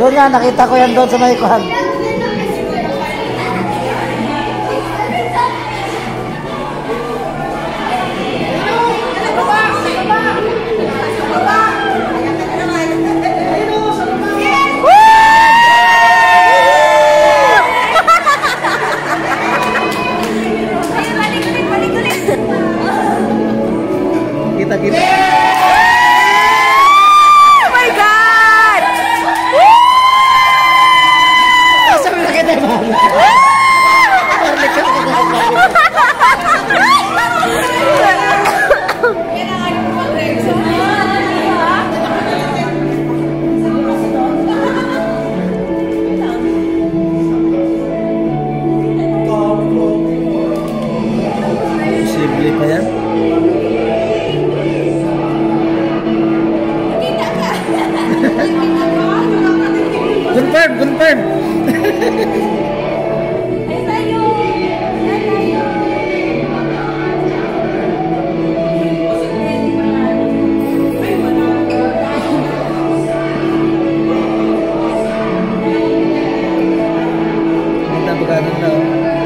Doon nga, nakita ko yan doon sa may kuhan. Kita-kita. Oh my God! Sabi na kita ba? Posible pa yan? Confirm. Kita bukan tahu.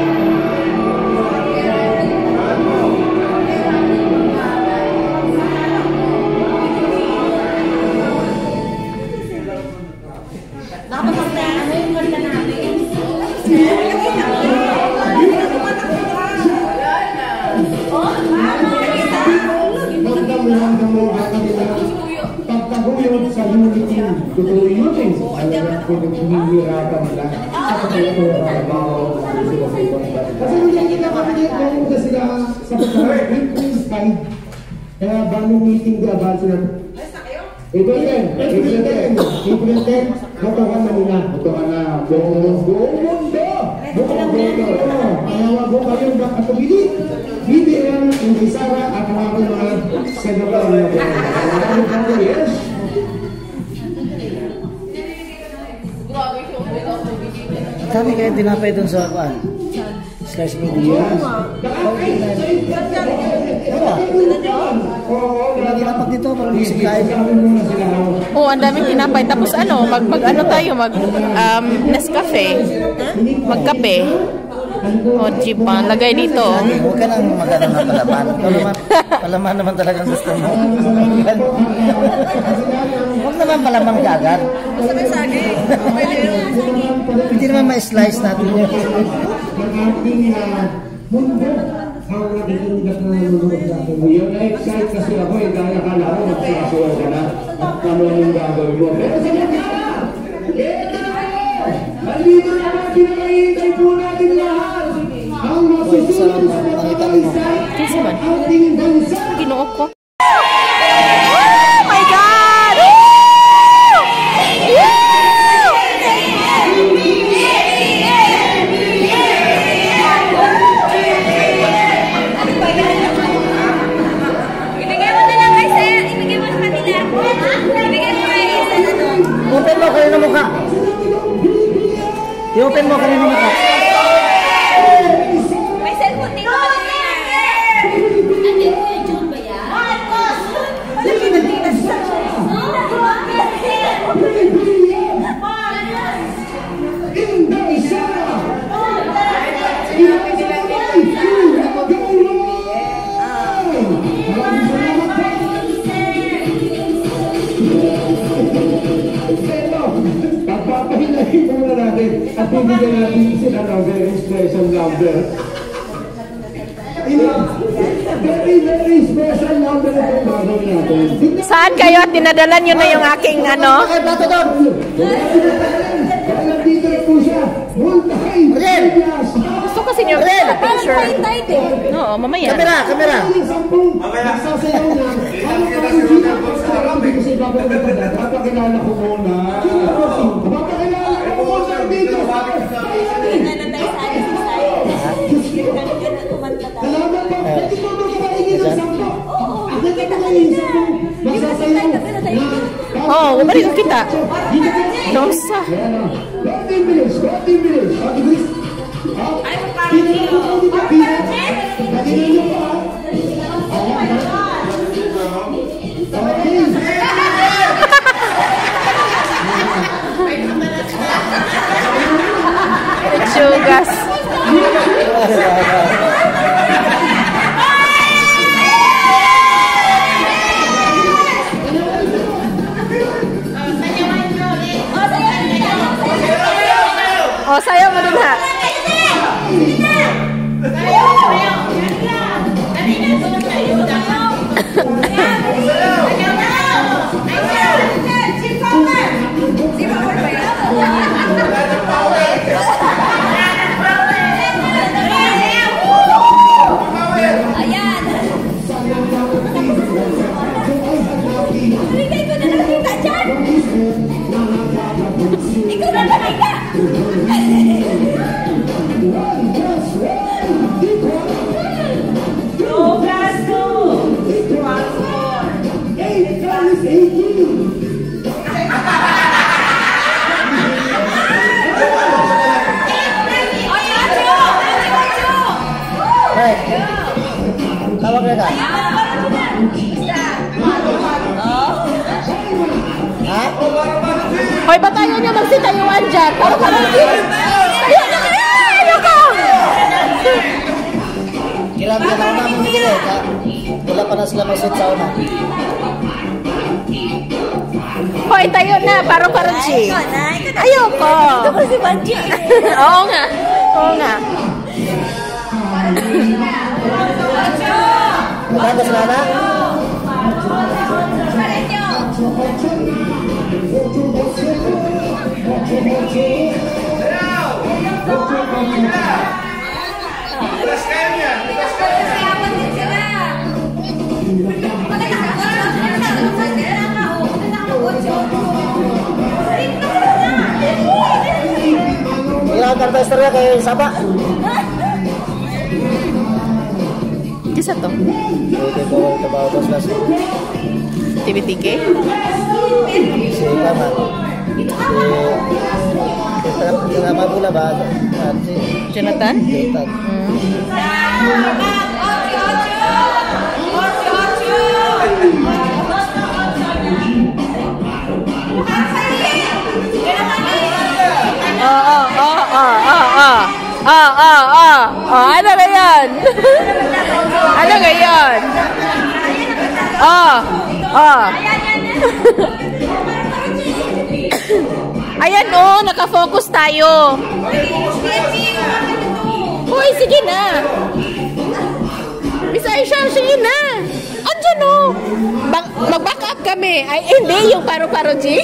Pagkagulong sa unity, tutuyutin ang pinaghihirapan nila sa pagkagulong. Kasi hindi kita kapilit na sila sa pagkagulong. Kaya bagong meeting diabal sila. April 10, botohan na nila. Botohan na buong mundo. Kaya wag mo kayong makatubili. Hindi lang hindi Sara at mga senador na yes. Kami kaya tinapay doon sa kuhan. Slice media. Tinapag dito para music kain. Oh, ang daming tinapay. Tapos ano, mag ano tayo, Nescafe. Magkape. O, jeep pa. Lagay dito. Huwag ka nang mag-ano na palaman. Palaman naman talagang gusto mo. Huwag naman palaman ka agad. Basta may saging. Hindi naman ma-slice natin yun. Ang nakikindag na nanonood natin. Yung na-excite kasi ako eh, kaya kala ko magkakasuwa ka na at kamo yung gagawin mo. Pero sa mga! Ito na! Nandito na ang pinakahintay po natin lahat! Ang masusunod sa pagkakaisay ang ating bansa! Ginuok ko. Open mo kanina mukha. I-open mo kanina mukha. May cellphone dito ba niya? Ate ko yung John ba yan? Marcos! Malaki na dito siya. Pagpapahinahit muna natin at bibigyan natin sila ng very special number. Very special number na itong gagawin natin. Saan kayo at dinadala nyo na yung aking ano? Bakit plato doon? Kaya nandito po siya. Multahay! Gusto kasi nyo picture. No, mamaya. Kamera. Nagsasayaw na. Ano ka yung Gina? Kasi papakilala ko muna. Papakilala ko muna dito. Salamat po. Pwede po magkapaingin ng sampo. Akit na kayo yung sampo. Nagsasayaw. Oh, bumalik ko kita. Dosa. 15 minutes. Ay, parang dito. Pagkinan nyo pa. Oh, sayaw mo dun ha. Ikaw na nakita! Hey, tawag na ka. Ha? Hoy, batayan niyo magsitayuan dyan. Parang din. Ayun na kayo! Ayun ka! Kiram ka na una mo higil eh. Wala pa na sila masit sa una. Hoy, tayo na. Parang G. Ayoko. Ito ko si Banji. Oo nga. Oo nga. Maganda sila na? Ilang karta istorya kay Saba? Kisa to? Okay, bawa ito sila si TBTK? si Kaman. Si nama pula ba? Si Jonathan? Jonathan. Ano ba yan? Ano ba yan? Ayan oh, nakafocus tayo. Hoy, sige na. Bisaya siya, sige na. Andyan oh. Mag-back up kami. Ay, hindi, yung paro-paro G.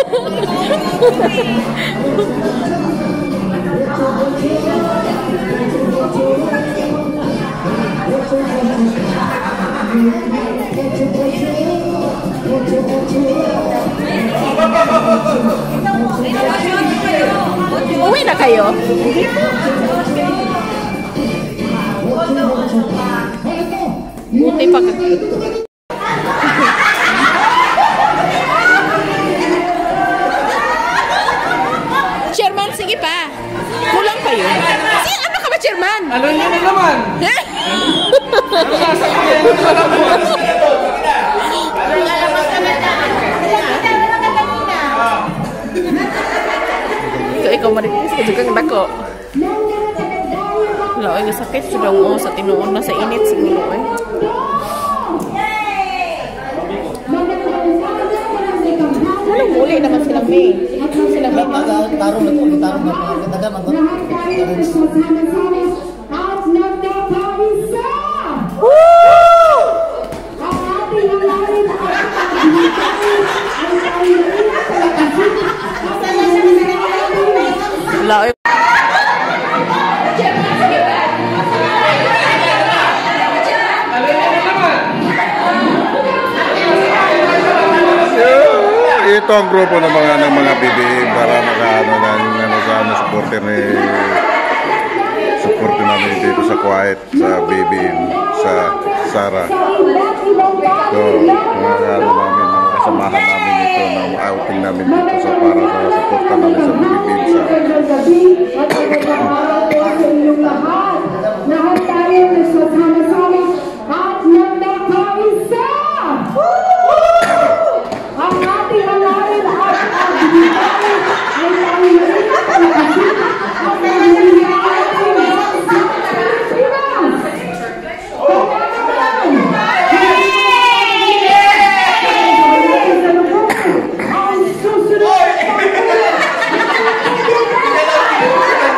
Uwi na kayo? Buti pa ka. Chairman, sige pa. Kulang pa yun. Ano ka ba, Chairman? Ano yun na naman? Ikaw maritis ka juga dako. Wala ay sakit sudah mo sa tinuon na sa init siguro eh. Wala muli naman silang May. Silang May. Tarong na ito. Tarong na ito. Kataga man Wala ay. Ito ang grupo ng mga BBM para makaano ng supporter namin dito sa Kuwait, sa BBM, sa Sara. So, mga namin, mga kasamahan namin dito, ng outing namin dito sa para sa suporta namin sa BBM Sara. Lahat tayo nagsasama-sama at nagkakaisa. Ang ating alarin at agbibigay ay tayo kasi ang nangyayari sa Pilipinas. Ang susunod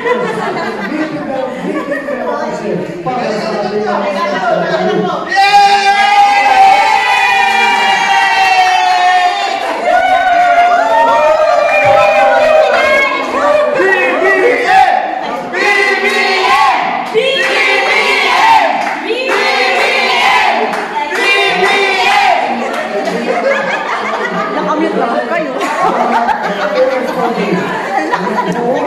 Nakamute lang kayo.